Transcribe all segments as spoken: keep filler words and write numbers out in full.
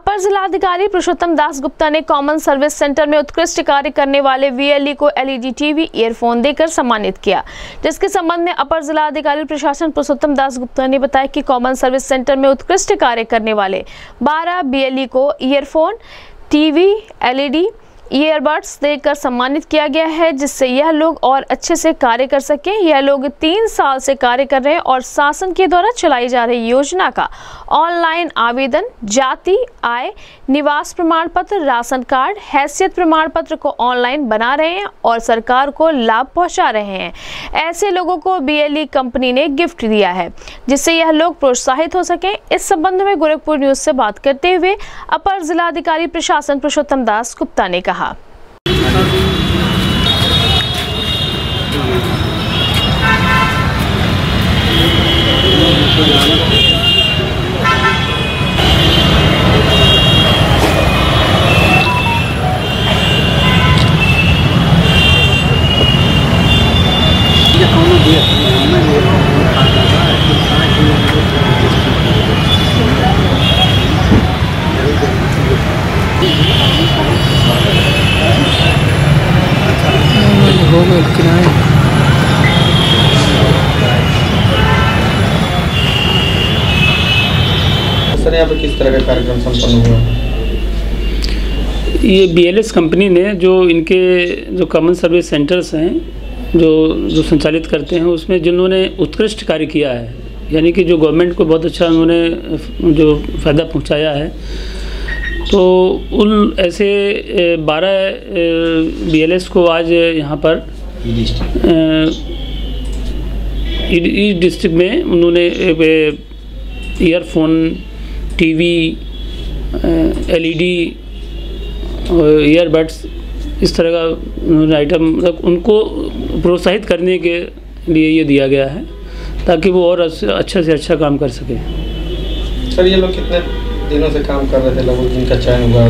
अपर जिलाधिकारी पुरुषोत्तम दास गुप्ता ने common service centre में उत्कृष्ट कार्य करने वाले वीएलई को एलईडी टीवी ईयरफोन देकर सम्मानित किया, जिसके संबंध में अपर जिलाधिकारी प्रशासन पुरुषोत्तम दास गुप्ता ने बताया कि कॉमन सर्विस सेंटर में उत्कृष्ट कार्य करने वाले बारह वीएलई को ईयरफोन, टीवी, एलईडी, ईयरबड्स देकर सम्मानित किया गया है, जिससे यह लोग और अच्छे से कार्य कर सकें। यह लोग तीन साल से कार्य कर रहे हैं और शासन के द्वारा चलाई जा रही योजना का ऑनलाइन आवेदन, जाति, आय, निवास प्रमाण पत्र, राशन कार्ड, हैसियत प्रमाण पत्र को ऑनलाइन बना रहे हैं और सरकार को लाभ पहुंचा रहे हैं। ऐसे लोगों को बीएलई कंपनी ने गिफ्ट दिया है, जिससे यह लोग प्रोत्साहित हो सकें। इस संबंध में गोरखपुर न्यूज से बात करते हुए अपर जिलाधिकारी प्रशासन पुरुषोत्तम दास गुप्ता ने कहा, सर यहाँ पर किस तरह का कार्यक्रम संपन्न हुआ? ये बीएलएस कंपनी ने जो इनके जो कॉमन सर्विस सेंटर्स हैं जो जो संचालित करते हैं, उसमें जिन्होंने उत्कृष्ट कार्य किया है, यानी कि जो गवर्नमेंट को बहुत अच्छा उन्होंने जो फ़ायदा पहुंचाया है, तो उन ऐसे बारह बीएलएस को आज यहाँ पर ईस्ट डिस्ट्रिक्ट में उन्होंने ईयरफोन, टीवी, एलईडी, ईयरबड्स इस तरह का उन्होंने आइटम मतलब उनको प्रोत्साहित करने के लिए ये दिया गया है, ताकि वो और अच्छे से अच्छा काम कर सके। सर ये लोग कितने दिनों से काम कर रहे थे, लगभग जिनका चयन हुआ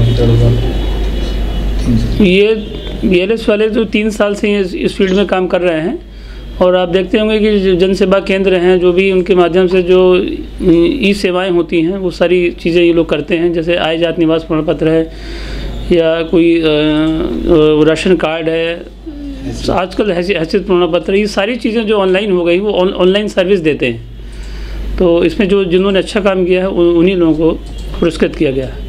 हुआ? ये बीएलएस वाले जो तीन साल से इस फील्ड में काम कर रहे हैं, और आप देखते होंगे कि जन सेवा केंद्र हैं जो भी उनके माध्यम से जो ई सेवाएं होती हैं वो सारी चीज़ें ये लोग करते हैं, जैसे आय जात निवास प्रमाण पत्र है या कोई राशन कार्ड है, आजकल हैसियत प्रमाण पत्र, ये सारी चीज़ें जो ऑनलाइन हो गई वो ऑनलाइन सर्विस देते हैं। तो इसमें जो जिन्होंने अच्छा काम किया है उन्हीं लोगों को पुरस्कृत किया गया है।